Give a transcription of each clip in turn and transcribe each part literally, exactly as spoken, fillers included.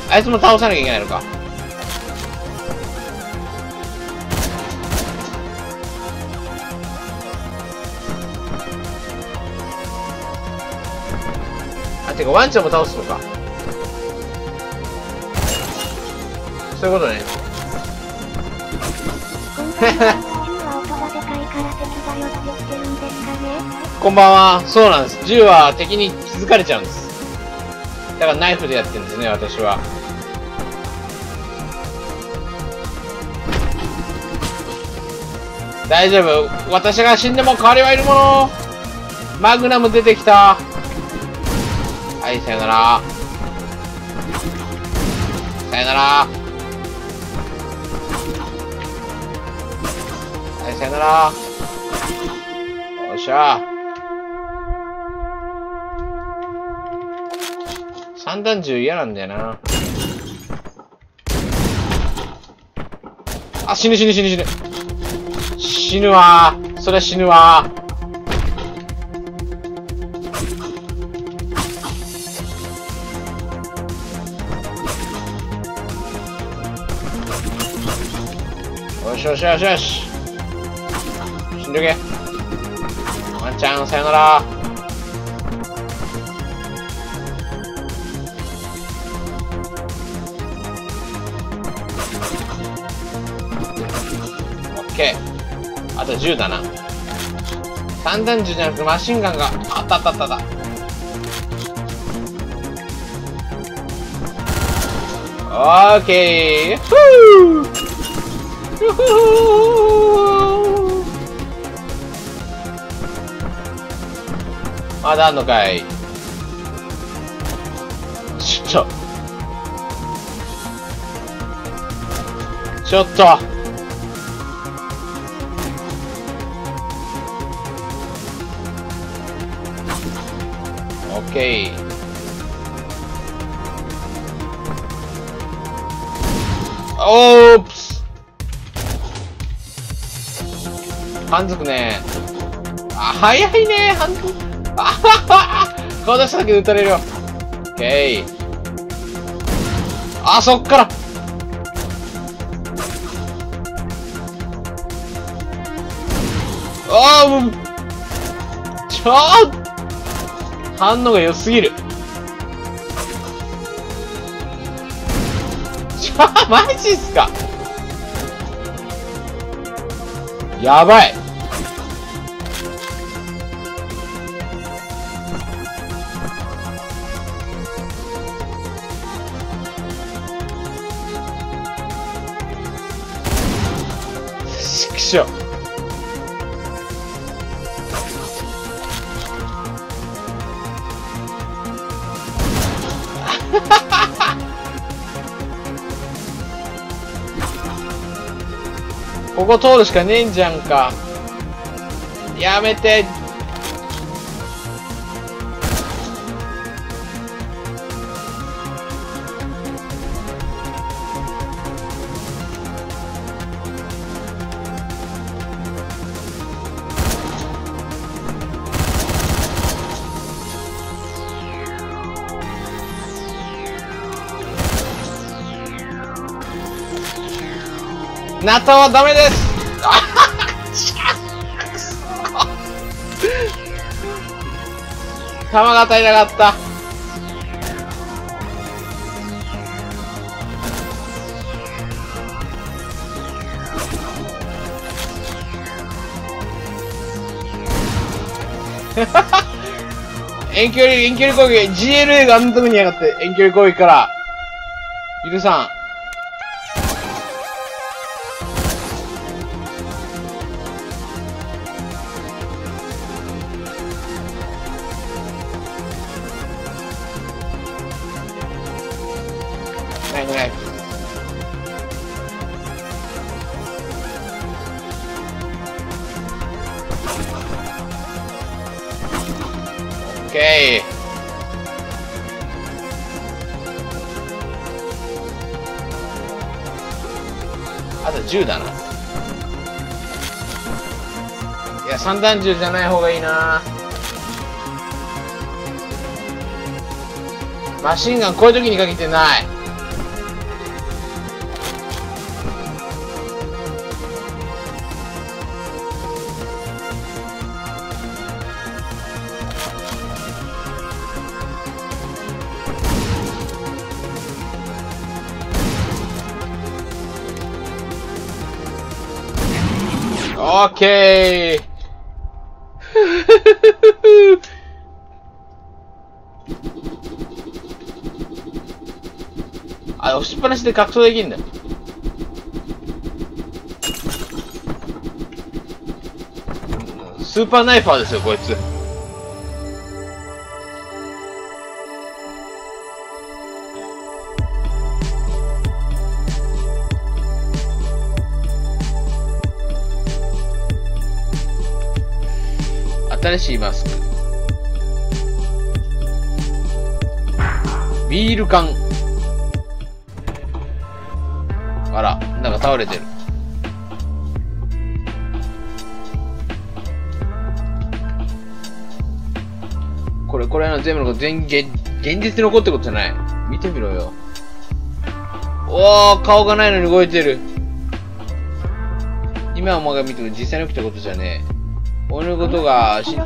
あいつも倒さなきゃいけないのか。あ、てかワンちゃんも倒すのか。そういうことね。こんばんは。そうなんです。銃は敵に気づかれちゃうんです。だからナイフでやってるんですね、私は。大丈夫。私が死んでも代わりはいるもの。マグナム出てきた。はい、さよなら。さよなら。はい、さよなら。よっしゃ。散弾銃嫌なんだよな。あ、死ぬ死ぬ死ぬ死ぬ。死ぬわー。そりゃ死ぬわー。よしよしよしよし。死んどけ。ワンちゃん、さよなら。オッケー。あと銃だな。散弾銃じゃなくてマシンガンがあったあったあったあった。オッケー。ふう。ふふまだあんのかい。ちょっと。ちょっと。オッケー。オープス。半づくね。あ、早いね、半づく。あはは。顔出しただけで撃たれるよ。オッケー。あ、そっから。ああ、もう。ちょっと。反応が良すぎる。ちょ、マジっすか。やばい。ちくしょう。ここ通るしかねえんじゃんか。やめて。ナタはダメです。弾が足りなかった。遠距離遠距離攻撃 ジーエルエー があんなとこにやがって遠距離攻撃から許さん。ないない。オッケー。あと銃だな。いや、散弾銃じゃない方がいいな。マシンガンこういう時に限ってない。 オッケーあ、押しっぱなしで格闘できるんだ。スーパーナイファーですよ、こいつ。新しいマスク。ビール缶。あら、なんか倒れてる。これ、これの全部の全現、現実に残ってことじゃない。見てみろよ。おー、顔がないのに動いてる。今お前が見ても実際に起きたことじゃねえ。俺のことが、し、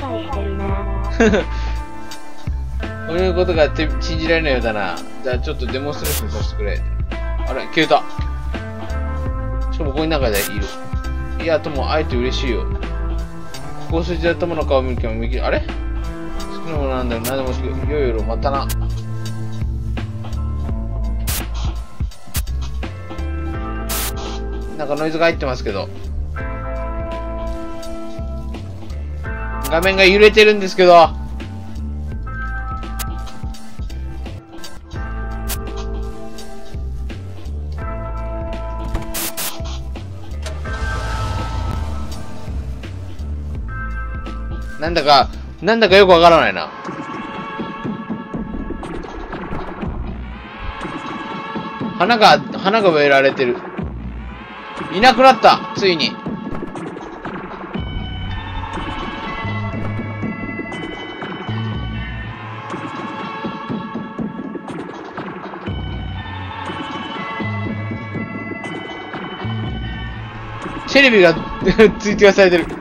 俺のことがって信じられないようだな。じゃあちょっとデモンストレーションさせてくれ。あれ、消えた。しかもここに中でいる。いや、友、会えて嬉しいよ。ここ数字で友の顔を見る気も右、あれ好きなものなんだろう。何でも好き。よいよろ、またな。なんかノイズが入ってますけど。画面が揺れてるんですけど。なんだか、なんだかよくわからないな。花が、花が植えられてる。いなくなった、ついに。テレビが追加されてる。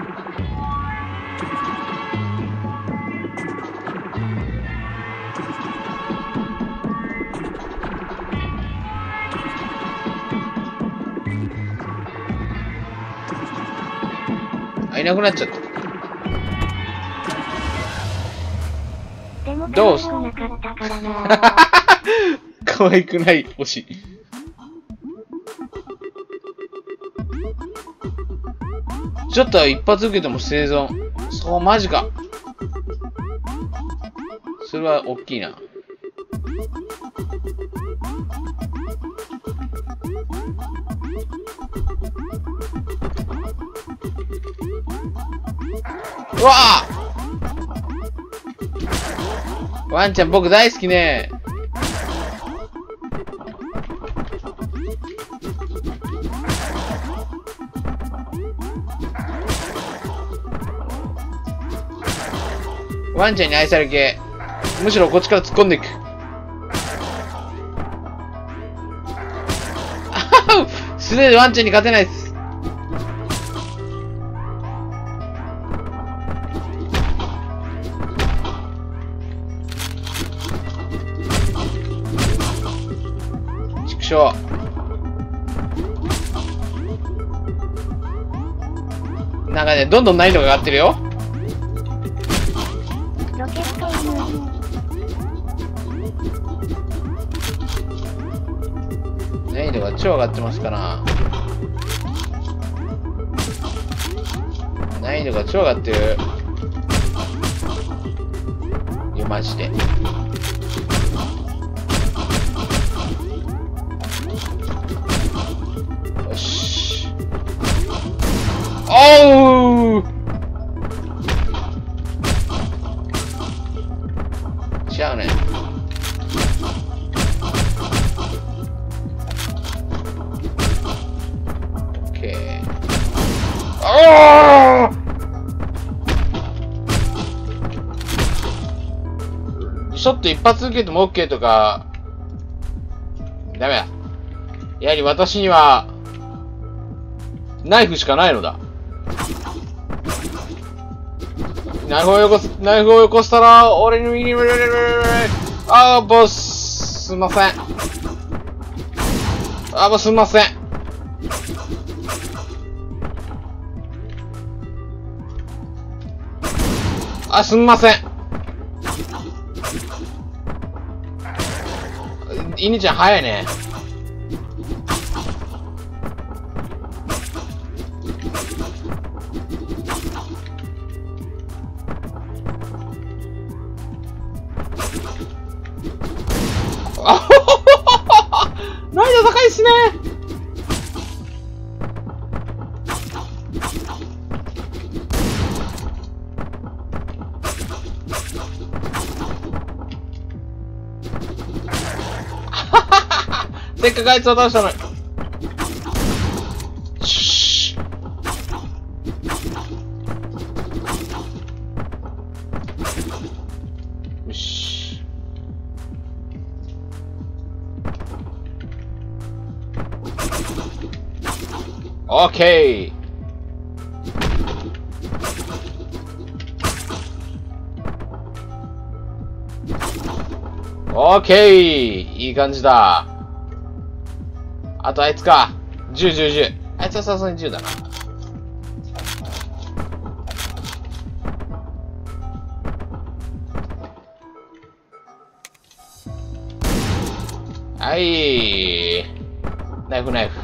あ、いなくなっちゃった。どうす可愛くない星。ちょっと一発受けても生存。そう、マジか。それは大きいな。うわあ！ワンちゃん僕大好きね。ワンちゃんに愛され系。むしろこっちから突っ込んでいく。素手でワンちゃんに勝てないっす。畜生。なんかね、どんどん難易度が上がってるよ。難易度が超上がってますから。難易度が超上がってる。いや、マジで。よし。おう！違うね。ああ！ちょっと一発受けても OK とか、ダメだ。やはり私には、ナイフしかないのだ。ナイフをよこす、ナイフをよこしたら、俺に右に、あー、ボス、すいません。あー、ボス、すいません。 あ、すんません。イニちゃん早いね。あほほほほ、難易度高いっすね。せっかくあいつを倒したのに。シュッ。よし。オッケー。オッケー。いい感じだ。あとあいつか。じゅう、じゅう、じゅう。あいつはさすがにじゅうだな。はい。ナイフナイフ。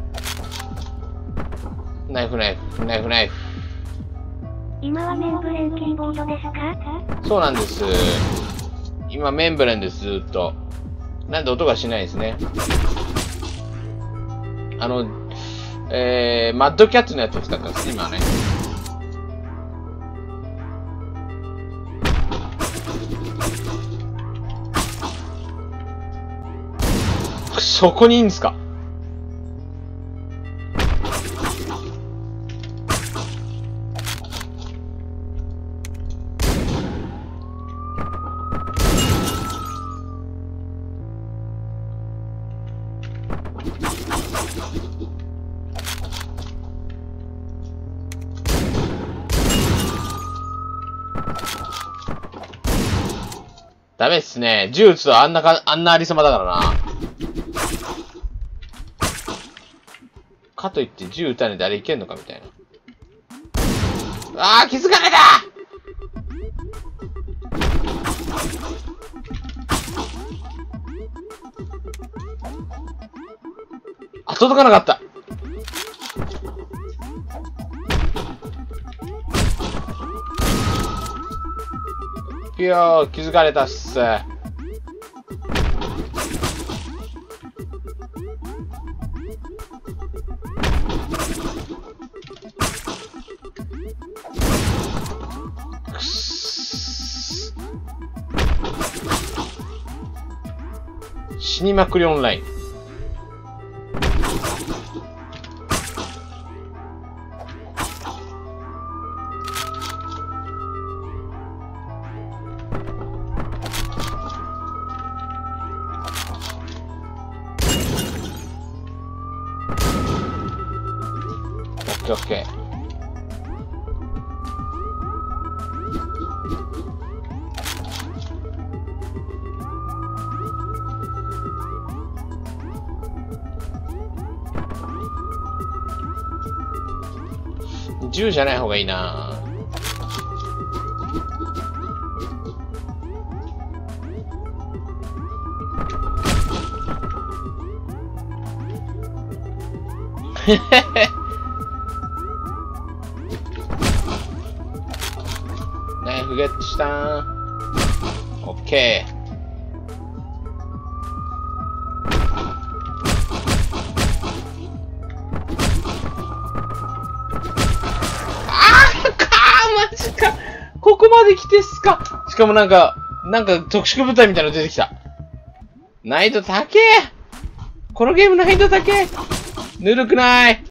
ナイフナイフ、ナイフナイフ。 今はメンブレンキーボードですか？ そうなんです。今メンブレンです、ずーっと。なんで音がしないですね。あの、えー、マッドキャッツのやつを使ったんです、今ね。そこにいいんですか？ダメっすね。銃撃つとあんなか、あんなありさまだからな。かといって銃撃たねえであれいけんのかみたいな。ああ、気づかれた！あ、届かなかった。いやー、気づかれたっす。くっす。死にまくりオンライン。オッケー。銃じゃない方がいいな。へへへ。ナイフゲットしたー。オッケー。マジか。ここまで来てっすか。しかもなんか、なんか特殊部隊みたいなの出てきた。難易度高え。このゲーム難易度高え。ぬるくない。